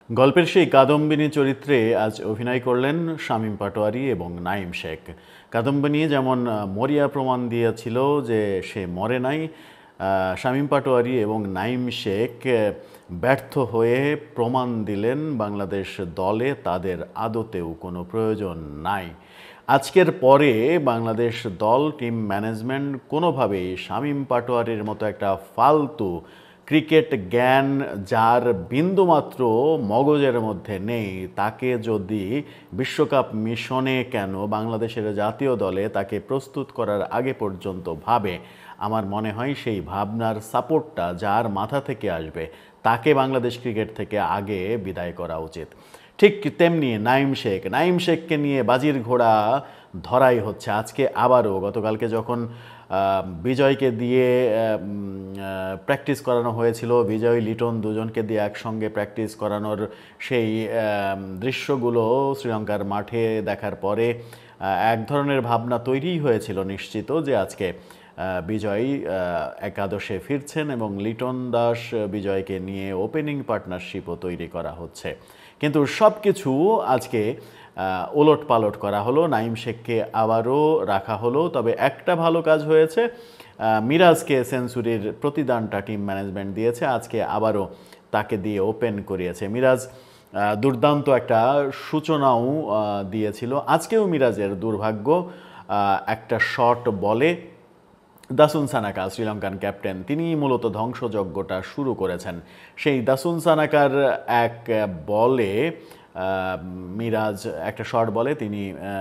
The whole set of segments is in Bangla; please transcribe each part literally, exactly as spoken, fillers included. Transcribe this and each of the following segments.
গল্পের সেই কাদম্বিনী চরিত্রে আজ অভিনয় করলেন শামীম পাটোয়ারি এবং নাঈম শেখ। কাদম্বিনী যেমন মরিয়া প্রমাণ দিয়েছিল যে সে মরে নাই, শামীম পাটোয়ারি এবং নাঈম শেখ ব্যর্থ হয়ে প্রমাণ দিলেন বাংলাদেশ দলে তাদের আদতেও কোনো প্রয়োজন নাই। আজকের পরে বাংলাদেশ দল টিম ম্যানেজমেন্ট কোনোভাবেই শামীম পাটোয়ারির মতো একটা ফালতু ক্রিকেট জ্ঞান যার বিন্দুমাত্র মগজের মধ্যে নেই তাকে যদি বিশ্বকাপ মিশনে কেন বাংলাদেশের জাতীয় দলে তাকে প্রস্তুত করার আগে পর্যন্ত ভাবে, আমার মনে হয় সেই ভাবনার সাপোর্টটা যার মাথা থেকে আসবে তাকে বাংলাদেশ ক্রিকেট থেকে আগে বিদায় করা উচিত। ঠিক তেমনি নাঈম শেখ নাঈম শেখকে নিয়ে বাজির ঘোড়া ধরাই হচ্ছে আজকে আবারও। গতকালকে যখন বিজয়কে দিয়ে প্র্যাকটিস করানো হয়েছিল, বিজয় লিটন দুজনকে দিয়ে একসঙ্গে প্র্যাকটিস করানোর সেই দৃশ্যগুলো শ্রীলঙ্কার মাঠে দেখার পরে এক ধরনের ভাবনা তৈরি হয়েছিল নিশ্চিত যে আজকে বিজয় একাদশে ফিরছেন এবং লিটন দাস বিজয়কে নিয়ে ওপেনিং পার্টনারশিপও তৈরি করা হচ্ছে। কিন্তু সব কিছু আজকে ওলট পালট করা হলো, নাঈম শেখকে আবারও রাখা হলো। তবে একটা ভালো কাজ হয়েছে, মিরাজকে সেঞ্চুরির প্রতিদানটা টিম ম্যানেজমেন্ট দিয়েছে, আজকে আবারও তাকে দিয়ে ওপেন করিয়েছে। মিরাজ দুর্দান্ত একটা সূচনাও দিয়েছিল। আজকেও মিরাজের দুর্ভাগ্য, একটা শট বলে দাসুন সানাকা শ্রীলঙ্কান ক্যাপ্টেন তিনি মূলত ধ্বংসযজ্ঞটা শুরু করেছেন। সেই দাসুন সানাকার এক বলে মিরাজ একটা শট বলে তিনি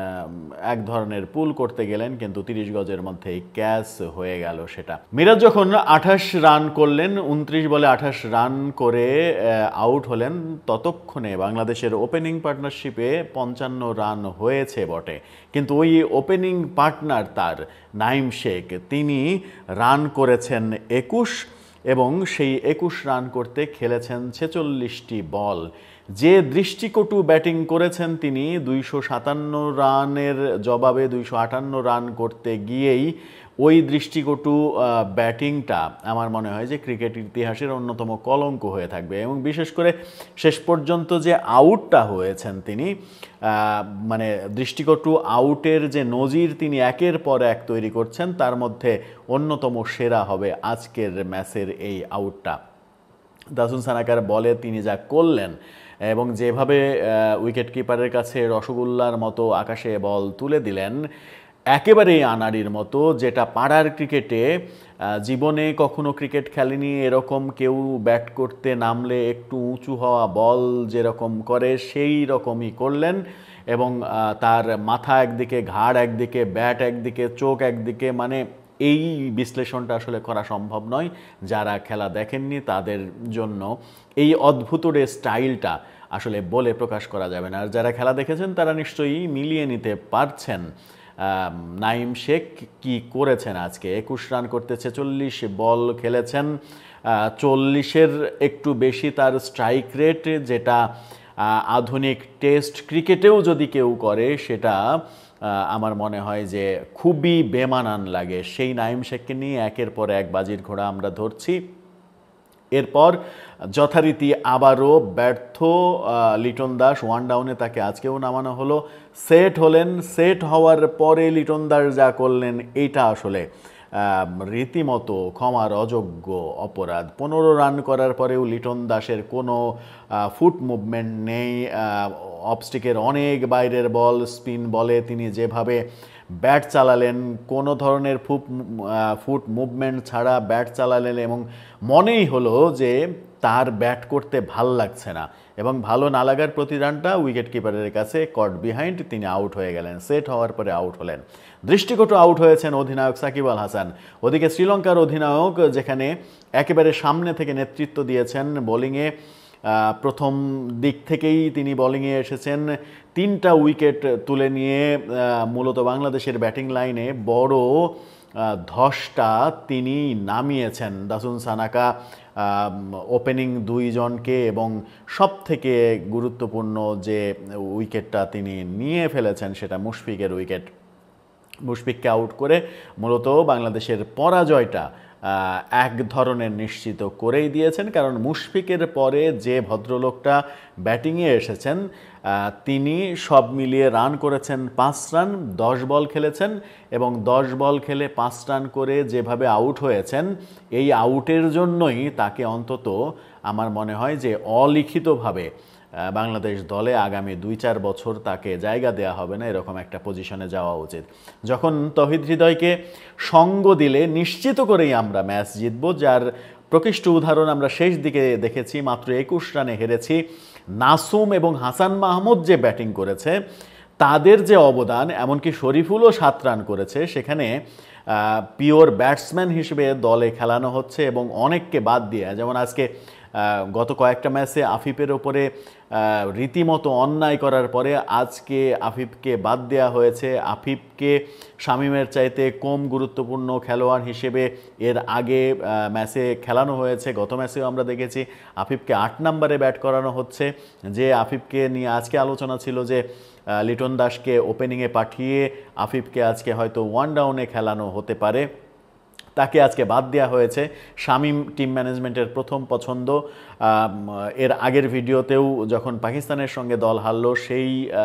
এক ধরনের পুল করতে গেলেন, কিন্তু তিরিশ গজের মধ্যেই ক্যাচ হয়ে গেল সেটা। মিরাজ যখন আঠাশ রান করলেন, উনত্রিশ বলে আঠাশ রান করে আউট হলেন, ততক্ষণে বাংলাদেশের ওপেনিং পার্টনারশিপে পঞ্চান্ন রান হয়েছে বটে, কিন্তু ওই ওপেনিং পার্টনার তার নাঈম শেখ তিনি রান করেছেন একুশ এবং সেই একুশ রান করতে খেলেছেন ছেচল্লিশটি বল। যে দৃষ্টিকটু ব্যাটিং করেছেন তিনি দুইশো সাতান্ন রানের জবাবে দুইশো আটান্ন রান করতে গিয়েই ওই দৃষ্টিকটু ব্যাটিংটা আমার মনে হয় যে ক্রিকেট ইতিহাসের অন্যতম কলঙ্ক হয়ে থাকবে। এবং বিশেষ করে শেষ পর্যন্ত যে আউটটা হয়েছেন তিনি, মানে দৃষ্টিকটু আউটের যে নজির তিনি একের পর এক তৈরি করছেন তার মধ্যে অন্যতম সেরা হবে আজকের ম্যাচের এই আউটটা। দাসুন সানাকার বলে তিনি যা করলেন এবং যেভাবে উইকেট কিপারের কাছে রসগোল্লার মতো আকাশে বল তুলে দিলেন, একেবারেই আনাড়ির মতো, যেটা পাড়ার ক্রিকেটে জীবনে কখনো ক্রিকেট খেলেনি এরকম কেউ ব্যাট করতে নামলে একটু উঁচু হওয়া বল যেরকম করে সেই রকমই করলেন এবং তার মাথা একদিকে, ঘাড় একদিকে, ব্যাট একদিকে, চোখ একদিকে, মানে এই বিশ্লেষণটা আসলে করা সম্ভব নয়। যারা খেলা দেখেননি তাদের জন্য এই অদ্ভুত স্টাইলটা আসলে বলে প্রকাশ করা যাবে না, আর যারা খেলা দেখেছেন তারা নিশ্চয়ই মিলিয়ে নিতে পারছেন নাঈম শেখ কি করেছেন। আজকে একুশ রান করতে ছেচল্লিশ বল খেলেছেন, চল্লিশের একটু বেশি তার স্ট্রাইক রেট, যেটা আধুনিক টেস্ট ক্রিকেটেও যদি কেউ করে সেটা আমার মনে হয় যে খুবই বেমানান লাগে। সেই নাঈম শেখকে নিয়ে একের পর এক বাজির ঘোড়া আমরা ধরছি। এরপর যথারীতি আবারও ব্যর্থ লিটন দাস, ওয়ান ডাউনে তাকে আজকেও নামানো হলো। সেট হলেন, সেট হওয়ার পরে লিটন দাস যা করলেন এইটা আসলে রীতিমতো ক্ষমার অযোগ্য অপরাধ। পনেরো রান করার পরেও লিটন দাসের কোনো ফুট মুভমেন্ট নেই, অফস্টিকের অনেক বাইরের বল স্পিন বলে তিনি যেভাবে ব্যাট চালালেন, কোনো ধরনের ফুট ফুট মুভমেন্ট ছাড়া ব্যাট চালালেন এবং মনেই হলো যে তার ব্যাট করতে ভাল লাগছে না এবং ভালো না লাগার প্রতিদানটা উইকেট কিপারের কাছে কট বিহাইন্ড, তিনি আউট হয়ে গেলেন। সেট হওয়ার পরে আউট হলেন, দৃষ্টিকটু আউট হয়েছেন অধিনায়ক সাকিব আল হাসান। ওদিকে শ্রীলঙ্কার অধিনায়ক যেখানে একেবারে সামনে থেকে নেতৃত্ব দিয়েছেন বোলিংয়ে, প্রথম দিক থেকেই তিনি বোলিংয়ে এসেছেন, তিনটা উইকেট তুলে নিয়ে মূলত বাংলাদেশের ব্যাটিং লাইনে বড় ধসটা তিনি নামিয়েছেন। দাসুন সানাকা ওপেনিং দুইজনকে এবং সব থেকে গুরুত্বপূর্ণ যে উইকেটটা তিনি নিয়ে ফেলেছেন সেটা মুশফিকের উইকেট। মুশফিককে আউট করে মূলত বাংলাদেশের পরাজয়টা এক ধরনের নিশ্চিত করেই দিয়েছেন, কারণ মুশফিকের পরে যে ভদ্রলোকটা ব্যাটিংয়ে এসেছেন তিনি সব মিলিয়ে রান করেছেন পাঁচ রান, দশ বল খেলেছেন এবং দশ বল খেলে পাঁচ রান করে যেভাবে আউট হয়েছেন, এই আউটের জন্যই তাকে অন্তত আমার মনে হয় যে অলিখিতভাবে বাংলাদেশ দলে আগামী দুই চার বছর তাকে জায়গা দেওয়া হবে না, এরকম একটা পজিশনে যাওয়া উচিত। যখন তৌহিদ হৃদয়কে সঙ্গ দিলে নিশ্চিত করেই আমরা ম্যাচ জিতব, যার প্রকৃষ্ট উদাহরণ আমরা শেষ দিকে দেখেছি। মাত্র একুশ রানে হেরেছি। নাসুম এবং হাসান মাহমুদ যে ব্যাটিং করেছে তাদের যে অবদান, এমনকি শরীফুলও সাত রান করেছে, সেখানে পিওর ব্যাটসম্যান হিসেবে দলে খেলানো হচ্ছে এবং অনেককে বাদ দিয়ে, যেমন আজকে গত কয়েকটা ম্যাচে আফিফের ওপরে রীতিমতো অন্যায় করার পরে আজকে আফিফকে বাদ দেওয়া হয়েছে। আফিফকে শামীমের চাইতে কম গুরুত্বপূর্ণ খেলোয়াড় হিসেবে এর আগে ম্যাচে খেলানো হয়েছে। গত ম্যাচেও আমরা দেখেছি আফিফকে আট নম্বরে ব্যাট করানো হচ্ছে। যে আফিফকে নিয়ে আজকে আলোচনা ছিল যে লিটন দাসকে ওপেনিংয়ে পাঠিয়ে আফিফকে আজকে হয়তো ওয়ান ডাউনে খেলানো হতে পারে, তাকে আজকে বাদ দেওয়া হয়েছে। শামীম টিম ম্যানেজমেন্টের প্রথম পছন্দ। এর আগের ভিডিওতেও যখন পাকিস্তানের সঙ্গে দল হারল সেই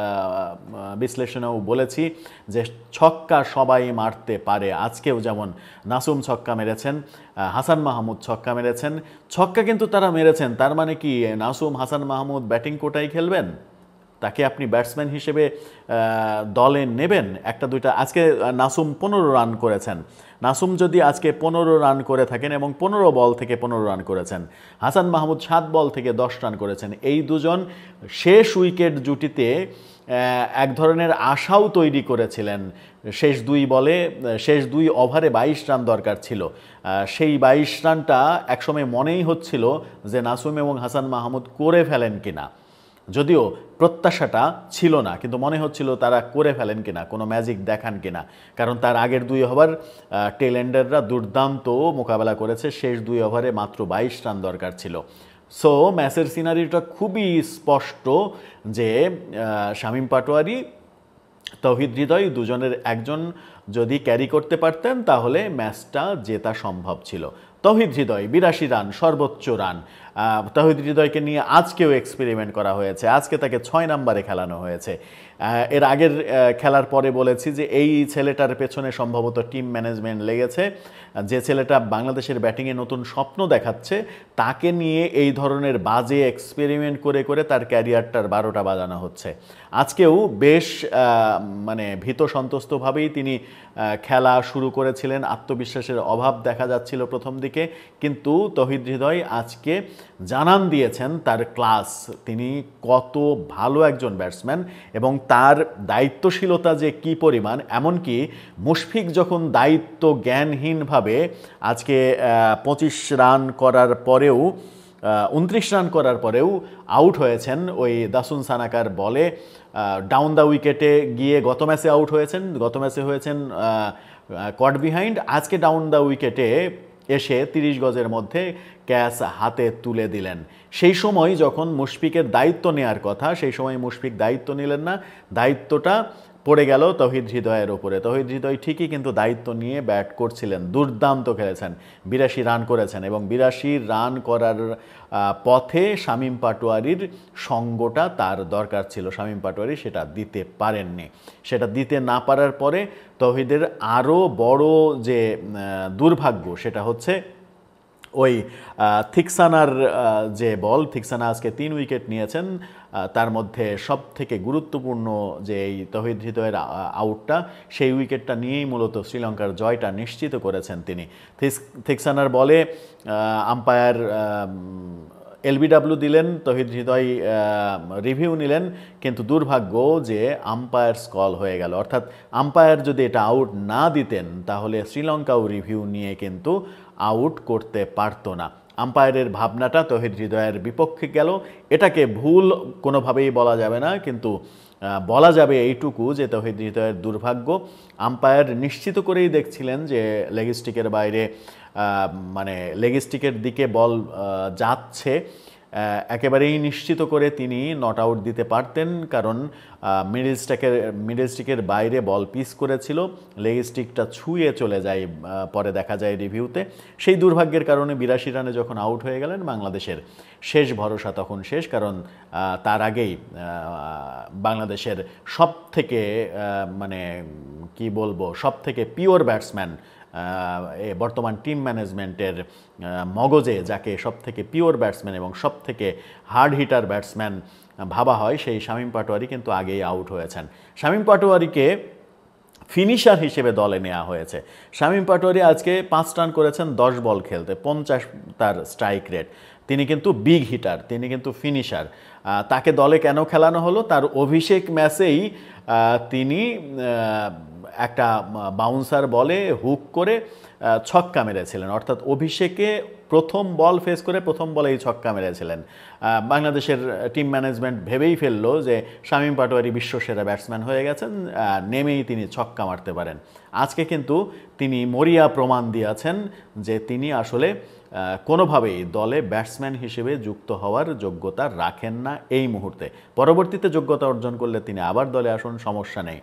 বিশ্লেষণেও বলেছি যে ছক্কা সবাই মারতে পারে। আজকেও যেমন নাসুম ছক্কা মেরেছেন, হাসান মাহমুদ ছক্কা মেরেছেন। ছক্কা কিন্তু তারা মেরেছেন, তার মানে কি নাসুম হাসান মাহমুদ ব্যাটিং কোটায় খেলবেন? তাকে আপনি ব্যাটসম্যান হিসেবে দলে নেবেন? একটা দুইটা, আজকে নাসুম পনেরো রান করেছেন। নাসুম যদি আজকে পনেরো রান করে থাকেন এবং পনেরো বল থেকে পনেরো রান করেছেন, হাসান মাহমুদ সাত বল থেকে দশ রান করেছেন, এই দুজন শেষ উইকেট জুটিতে এক ধরনের আশাও তৈরি করেছিলেন। শেষ দুই বলে শেষ দুই ওভারে বাইশ রান দরকার ছিল, সেই বাইশ রানটা একসময় মনেই হচ্ছিল যে নাসুম এবং হাসান মাহমুদ করে ফেলেন কিনা, যদিও প্রত্যাশাটা ছিল না, কিন্তু মনে হচ্ছিল তারা করে ফেলেন কিনা, কোনো ম্যাজিক দেখান কিনা, কারণ তার আগের দুই ওভার টেলেন্ডাররা দুর্দান্ত মোকাবেলা করেছে। শেষ দুই ওভারে মাত্র বাইশ রান দরকার ছিল। সো ম্যাচের সিনারিটা খুবই স্পষ্ট যে শামীম পাটোয়ারি, তৌহিদ হৃদয় দুজনের একজন যদি ক্যারি করতে পারতেন তাহলে ম্যাচটা জেতা সম্ভব ছিল। তৌহিদ হৃদয় বিরাশি রান, সর্বোচ্চ রান। তৌহিদ হৃদয়কে নিয়ে আজকেও এক্সপেরিমেন্ট করা হয়েছে, আজকে তাকে ছয় নম্বরে খেলানো হয়েছে। এর আগের খেলার পরে বলেছি যে এই ছেলেটার পেছনে সম্ভবত টিম ম্যানেজমেন্ট লেগেছে, যে ছেলেটা বাংলাদেশের ব্যাটিংয়ে নতুন স্বপ্ন দেখাচ্ছে তাকে নিয়ে এই ধরনের বাজে এক্সপেরিমেন্ট করে করে তার ক্যারিয়ারটার বারোটা বাজানো হচ্ছে। আজকেও বেশ মানে ভীত সন্ত্রস্তভাবেই তিনি খেলা শুরু করেছিলেন, আত্মবিশ্বাসের অভাব দেখা যাচ্ছিল প্রথম দিকে, কিন্তু তৌহিদ হৃদয় আজকে জানান দিয়েছেন তার ক্লাস, তিনি কত ভালো একজন ব্যাটসম্যান এবং তার দায়িত্বশীলতা যে কি পরিমাণ। এমনকি মুশফিক যখন দায়িত্ব জ্ঞানহীনভাবে আজকে পঁচিশ রান করার পরেও উনত্রিশ রান করার পরেও আউট হয়েছেন ওই দাসুন সানাকার বলে, ডাউন দ্য উইকেটে গিয়ে গত ম্যাচে আউট হয়েছেন, গত ম্যাচে হয়েছেন কট বিহাইন্ড, আজকে ডাউন দ্য উইকেটে এসে তিরিশ গজের মধ্যে ক্যাচ হাতে তুলে দিলেন। সেই সময় যখন মুশফিকের দায়িত্ব নেওয়ার কথা, সেই সময় মুশফিক দায়িত্ব নিলেন না, দায়িত্বটা পড়ে গেল তৌহিদ হৃদয়ের ওপরে। তৌহিদ হৃদয় ঠিকই কিন্তু দায়িত্ব নিয়ে ব্যাট করছিলেন, দুর্দান্ত খেলেছেন, বিরাশি রান করেছেন এবং বিরাশি রান করার পথে শামীম পাটোয়ারির সঙ্গটা তার দরকার ছিল। শামীম পাটোয়ারি সেটা দিতে পারেননি। সেটা দিতে না পারার পরে তৌহিদের আরও বড় যে দুর্ভাগ্য সেটা হচ্ছে ওই থিকসানার যে বল, থিকসানা আজকে তিন উইকেট নিয়েছেন, তার মধ্যে সব থেকে গুরুত্বপূর্ণ যে এই তৌহিদ হৃদয়ের আউটটা, সেই উইকেটটা নিয়েই মূলত শ্রীলঙ্কার জয়টা নিশ্চিত করেছেন তিনি। থিকসানার বলে আম্পায়ার এলবিডাব্লিউ দিলেন, তৌহিদ হৃদয় রিভিউ নিলেন, কিন্তু দুর্ভাগ্য যে আম্পায়ার্স কল হয়ে গেল। অর্থাৎ আম্পায়ার যদি এটা আউট না দিতেন তাহলে শ্রীলঙ্কাও রিভিউ নিয়ে কিন্তু আউট করতে পারতো না। আম্পায়ারের ভাবনাটা তৌহিদ হৃদয়ের বিপক্ষে গেল, এটাকে ভুল কোনোভাবেই বলা যাবে না, কিন্তু বলা যাবে এইটুকু যে তৌহিদ হৃদয়ের দুর্ভাগ্য। আম্পায়ার নিশ্চিত করেই দেখছিলেন যে লেগ স্টিকের বাইরে, মানে লেগ স্টিকের দিকে বল যাচ্ছে একেবারেই নিশ্চিত করে তিনি নট আউট দিতে পারতেন, কারণ মিডল স্টিকের মিডল স্টিকের বাইরে বল পিস করেছিল, লেগ স্টিকটা ছুঁয়ে চলে যায়, পরে দেখা যায় রিভিউতে। সেই দুর্ভাগ্যের কারণে বিরাশি রানে যখন আউট হয়ে গেলেন বাংলাদেশের শেষ ভরসা তখন শেষ, কারণ তার আগেই বাংলাদেশের সব থেকে মানে কি বলবো সব থেকে পিওর ব্যাটসম্যান বর্তমান টিম ম্যানেজমেন্টের মগজে যাকে সব থেকে পিওর ব্যাটসম্যান এবং সব থেকে হার্ড হিটার ব্যাটসম্যান ভাবা হয়, সেই শামীম পাটোয়ারি কিন্তু আগেই আউট হয়েছেন। শামীম পাটোয়ারিকে ফিনিশার হিসেবে দলে নেওয়া হয়েছে। শামীম পাটোয়ারি আজকে পাঁচ রান করেছেন দশ বল খেলতে, পঞ্চাশ তার স্ট্রাইক রেট। তিনি কিন্তু বিগ হিটার, তিনি কিন্তু ফিনিশার। তাকে দলে কেন খেলানো হলো? তার অভিষেক ম্যাচেই তিনি একটা বাউন্সার বলে হুক করে ছক্কা মেরেছিলেন, অর্থাৎ অভিষেকে প্রথম বল ফেস করে প্রথম বলেই ছক্কা মেরেছিলেন। বাংলাদেশের টিম ম্যানেজমেন্ট ভেবেই ফেললো যে শামীম পাটোয়ারি বিশ্বসেরা ব্যাটসম্যান হয়ে গেছেন, নেমেই তিনি ছক্কা মারতে পারেন। আজকে কিন্তু তিনি মরিয়া প্রমাণ দিয়েছেন যে তিনি আসলে কোনোভাবেই দলে ব্যাটসম্যান হিসেবে যুক্ত হওয়ার যোগ্যতা রাখেন না এই মুহূর্তে। পরবর্তীতে যোগ্যতা অর্জন করলে তিনি আবার দলে আসুন, সমস্যা নেই।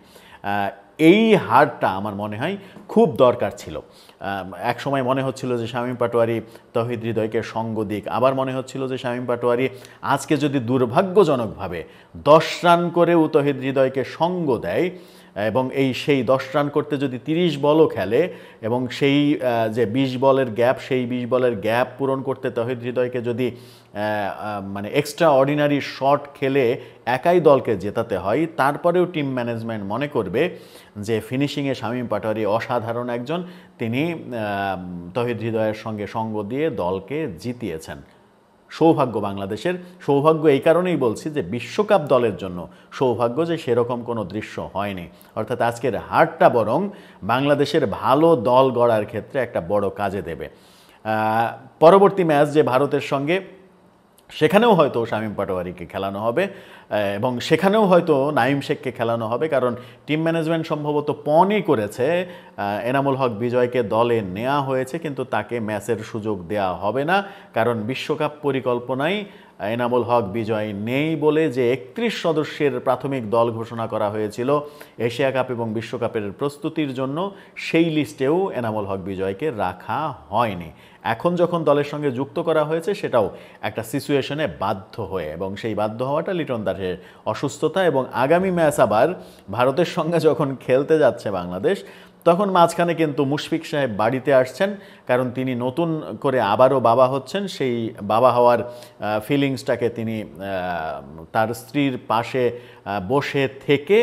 এই হারটা আমার মনে হয় খুব দরকার ছিল। এক সময় মনে হচ্ছিল যে শামীম পাটোয়ারি তৌহিদ হৃদয়কে সঙ্গ দিক, আবার মনে হচ্ছিল যে শামীম পাটোয়ারি আজকে যদি দুর্ভাগ্যজনকভাবে দশ রান করেও তৌহিদ হৃদয়কে সঙ্গ দেয় এবং এই সেই দশ রান করতে যদি তিরিশ বলও খেলে এবং সেই যে বিশ বলের গ্যাপ, সেই বিশ বলের গ্যাপ পূরণ করতে তৌহিদ হৃদয়কে যদি মানে এক্সট্রা অর্ডিনারি শট খেলে একাই দলকে জেতাতে হয়, তারপরেও টিম ম্যানেজমেন্ট মনে করবে যে ফিনিশিংয়ে শামীম পাটোয়ারি অসাধারণ একজন, তিনি তৌহিদ হৃদয়ের সঙ্গে সঙ্গ দিয়ে দলকে জিতিয়েছেন। সৌভাগ্য বাংলাদেশের, সৌভাগ্য এই কারণেই বলছি যে বিশ্বকাপ দলের জন্য সৌভাগ্য যে সেরকম কোনো দৃশ্য হয়নি, অর্থাৎ আজকের হারটা বরং বাংলাদেশের ভালো দল গড়ার ক্ষেত্রে একটা বড় কাজে দেবে। পরবর্তী ম্যাচ যে ভারতের সঙ্গে, সেখানেও হয়তো শামীম পাটোয়ারিকে খেলানো হবে এবং সেখানেও হয়তো নাঈম শেখকে খেলানো হবে, কারণ টিম ম্যানেজমেন্ট সম্ভবত পণই করেছে এনামুল হক বিজয়কে দলে নেওয়া হয়েছে কিন্তু তাকে ম্যাচের সুযোগ দেওয়া হবে না, কারণ বিশ্বকাপ পরিকল্পনায় এনামুল হক বিজয় নেই বলে যে একত্রিশ সদস্যের প্রাথমিক দল ঘোষণা করা হয়েছিল এশিয়া কাপ এবং বিশ্বকাপের প্রস্তুতির জন্য, সেই লিস্টেও এনামুল হক বিজয়কে রাখা হয়নি। এখন যখন দলের সঙ্গে যুক্ত করা হয়েছে সেটাও একটা সিচুয়েশনে বাধ্য হয়ে, এবং সেই বাধ্য হওয়াটা লিটন দাসের অসুস্থতা, এবং আগামী ম্যাচ আবার ভারতের সঙ্গে যখন খেলতে যাচ্ছে বাংলাদেশ, তখন মাঝখানে কিন্তু মুশফিক সাহেব বাড়িতে আসছেন, কারণ তিনি নতুন করে আবারও বাবা হচ্ছেন। সেই বাবা হওয়ার ফিলিংসটাকে তিনি তার স্ত্রীর পাশে বসে থেকে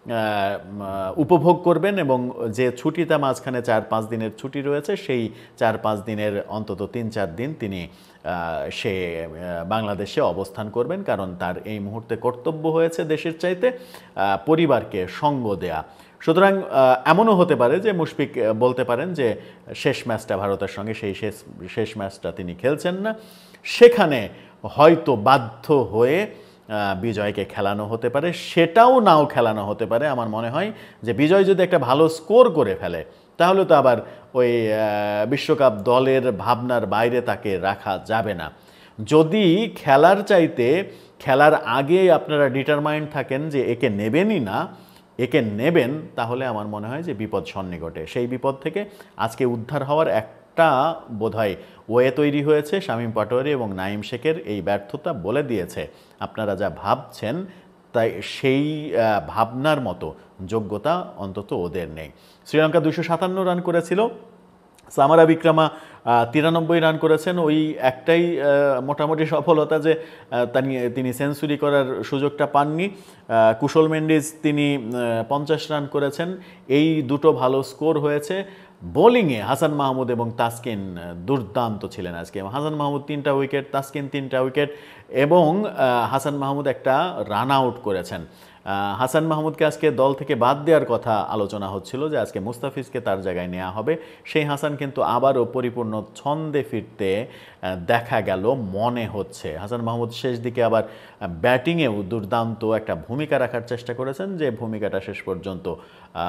উপভোগ করবেন, এবং যে ছুটিটা মাঝখানে চার পাঁচ দিনের ছুটি রয়েছে, সেই চার পাঁচ দিনের অন্তত তিন চার দিন তিনি সে বাংলাদেশে অবস্থান করবেন, কারণ তার এই মুহূর্তে কর্তব্য হয়েছে দেশের চাইতে পরিবারকে সঙ্গ দেয়া। সুতরাং এমনও হতে পারে যে মুশফিক বলতে পারেন যে শেষ ম্যাচটা ভারতের সঙ্গে, সেই শেষ শেষ ম্যাচটা তিনি খেলছেন না, সেখানে হয়তো বাধ্য হয়ে বিজয়কে খেলানো হতে পারে, সেটাও নাও খেলানো হতে পারে। আমার মনে হয় যে বিজয় যদি একটা ভালো স্কোর করে ফেলে তাহলে তো আবার ওই বিশ্বকাপ দলের ভাবনার বাইরে তাকে রাখা যাবে না। যদি খেলার চাইতে খেলার আগে আপনারা ডিটারমাইন্ড থাকেন যে একে নেবেনই না, একে নেবেন, তাহলে আমার মনে হয় যে বিপদ সন্নিকটে। সেই বিপদ থেকে আজকে উদ্ধার হওয়ার একটা বোধহয় ওয়ে তৈরি হয়েছে। শামীম পাটোয়ারি এবং নাঈম শেখের এই ব্যর্থতা বলে দিয়েছে আপনারা যা ভাবছেন তাই সেই ভাবনার মতো যোগ্যতা অন্তত ওদের নেই। শ্রীলঙ্কা দুইশো সাতান্ন রান করেছিল, সামারা বিক্রমা তিরানব্বই রান করেছেন। ওই একটাই মোটামুটি সফলতা যে তিনি সেঞ্চুরি করার সুযোগটা পাননি। কুশল মেন্ডিস তিনি পঞ্চাশ রান করেছেন। এই দুটো ভালো স্কোর হয়েছে। বোলিংয়ে হাসান মাহমুদ এবং তাসকিন দুর্দান্ত ছিলেন আজকে। হাসান মাহমুদ তিনটা উইকেট, তাসকিন তিনটা উইকেট, এবং হাসান মাহমুদ একটা রান আউট করেছেন। হাসান মাহমুদকে আজকে দল থেকে বাদ দেওয়ার কথা আলোচনা হচ্ছিল যে আজকে মুস্তাফিজকে তার জায়গায় নেওয়া হবে। সেই হাসান কিন্তু আবারও পরিপূর্ণ ছন্দে ফিরতে দেখা গেল মনে হচ্ছে। হাসান মাহমুদ শেষ দিকে আবার ব্যাটিংয়েও দুর্দান্ত একটা ভূমিকা রাখার চেষ্টা করেছেন, যে ভূমিকাটা শেষ পর্যন্ত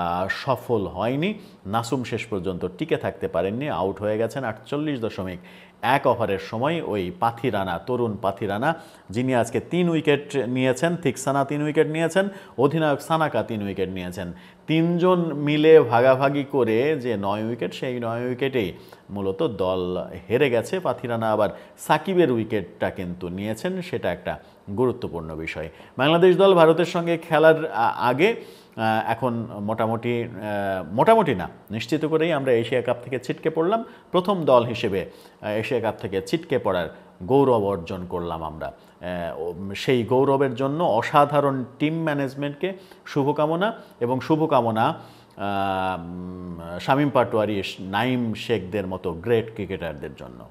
সফল হয়নি। নাসুম শেষ পর্যন্ত টিকে থাকতে পারেননি, আউট হয়ে গেছেন আটচল্লিশ দশমিক এক ওভারের সময় ওই পাথিরানা, তরুণ পাথিরানা, যিনি আজকে তিন উইকেট নিয়েছেন, থিকসানা তিন উইকেট নিয়েছেন, অধিনায়ক সানাকা তিন উইকেট নিয়েছেন, তিনজন মিলে ভাগাভাগি করে যে নয় উইকেট, সেই নয় উইকেটেই মূলত দল হেরে গেছে। পাথিরানা আবার সাকিবের উইকেটটা কিন্তু নিয়েছেন, সেটা একটা গুরুত্বপূর্ণ বিষয়। বাংলাদেশ দল ভারতের সঙ্গে খেলার আগে এখন মোটামুটি মোটামুটি না নিশ্চিত করেই আমরা এশিয়া কাপ থেকে ছিটকে পড়লাম। প্রথম দল হিসেবে এশিয়া কাপ থেকে ছিটকে পড়ার গৌরব অর্জন করলাম আমরা। সেই গৌরবের জন্য অসাধারণ টিম ম্যানেজমেন্টকে শুভকামনা, এবং শুভকামনা শামীম পাটোয়ারি, নাইম শেখদের মতো গ্রেট ক্রিকেটারদের জন্য।